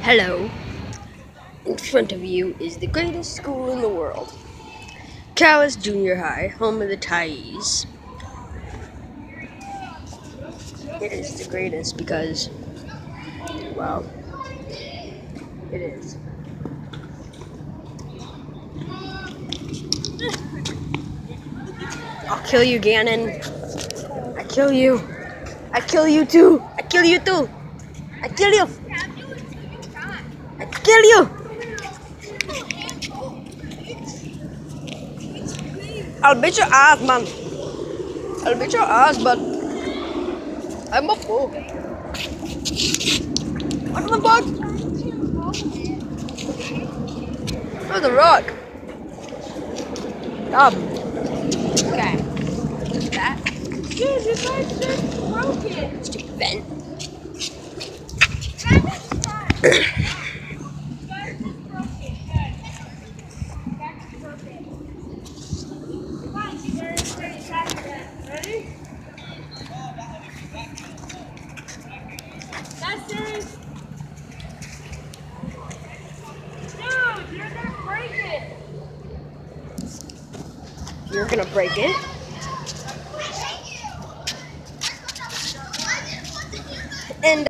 Hello. In front of you is the greatest school in the world. Calais Junior High, home of the Thais. It is the greatest because, well, it is. I'll kill you, Gannon. I kill you. I kill you too. I kill you too. I kill you. I kill you. I'll beat your ass, man. I'll beat your ass, but I'm a fool. What the fuck? Where's the rock? Okay. What's that? Dude, you guys just broke it. Stupid vent. Ready? That's serious. Dude, you're gonna break it. You're gonna break it? And